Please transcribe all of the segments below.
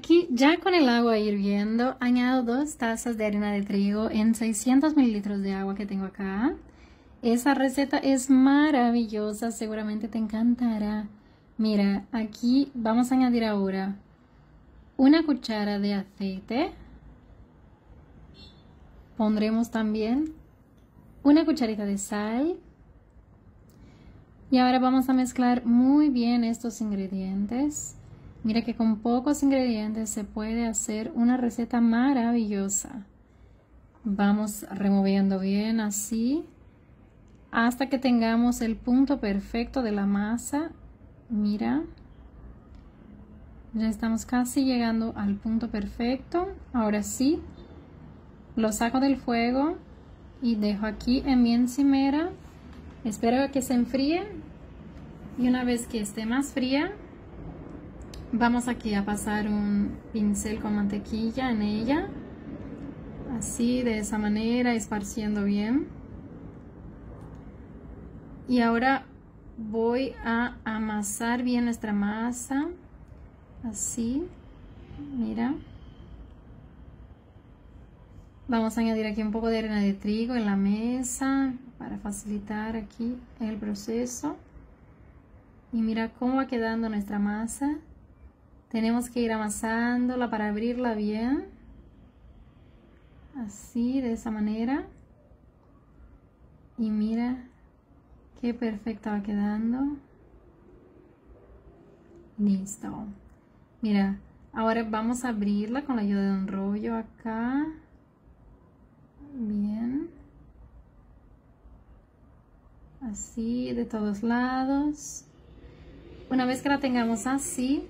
Aquí ya con el agua hirviendo, añado 2 tazas de harina de trigo en 600 mililitros de agua que tengo acá. Esa receta es maravillosa, seguramente te encantará. Mira, aquí vamos a añadir ahora una cuchara de aceite. Pondremos también una cucharita de sal. Y ahora vamos a mezclar muy bien estos ingredientes. Mira que con pocos ingredientes se puede hacer una receta maravillosa. Vamos removiendo bien así hasta que tengamos el punto perfecto de la masa. Mira, ya estamos casi llegando al punto perfecto. Ahora sí, lo saco del fuego y dejo aquí en mi encimera. Espero a que se enfríe y una vez que esté más fría, vamos aquí a pasar un pincel con mantequilla en ella, así de esa manera, esparciendo bien. Y ahora voy a amasar bien nuestra masa, así, mira. Vamos a añadir aquí un poco de harina de trigo en la mesa para facilitar aquí el proceso. Y mira cómo va quedando nuestra masa. Tenemos que ir amasándola para abrirla bien. Así, de esa manera. Y mira qué perfecta va quedando. Listo. Mira, ahora vamos a abrirla con la ayuda de un rollo acá. Bien. Así, de todos lados. Una vez que la tengamos así,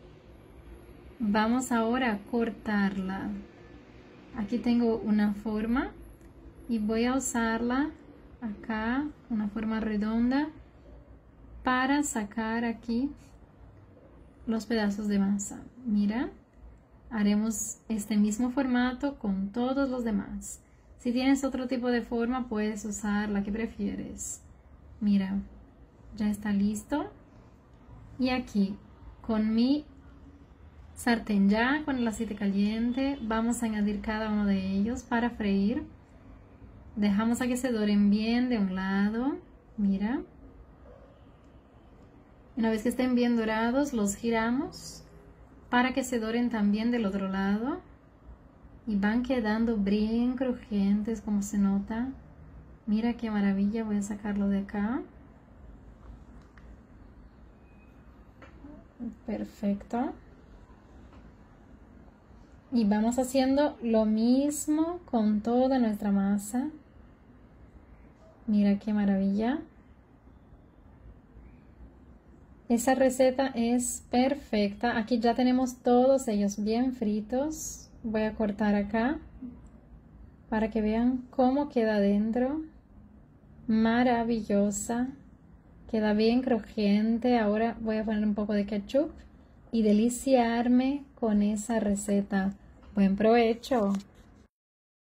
vamos ahora a cortarla. Aquí tengo una forma y voy a usarla acá, una forma redonda, para sacar aquí los pedazos de masa. Mira, haremos este mismo formato con todos los demás. Si tienes otro tipo de forma, puedes usar la que prefieres. Mira, ya está listo. Y aquí, con mi sartén ya, con el aceite caliente, vamos a añadir cada uno de ellos para freír. Dejamos a que se doren bien de un lado, mira. Una vez que estén bien dorados, los giramos para que se doren también del otro lado. Y van quedando bien crujientes, como se nota. Mira qué maravilla, voy a sacarlo de acá. Perfecto. Y vamos haciendo lo mismo con toda nuestra masa. Mira qué maravilla. Esa receta es perfecta. Aquí ya tenemos todos ellos bien fritos. Voy a cortar acá para que vean cómo queda adentro. Maravillosa. Queda bien crujiente. Ahora voy a poner un poco de ketchup y deliciarme con esa receta. Buen provecho.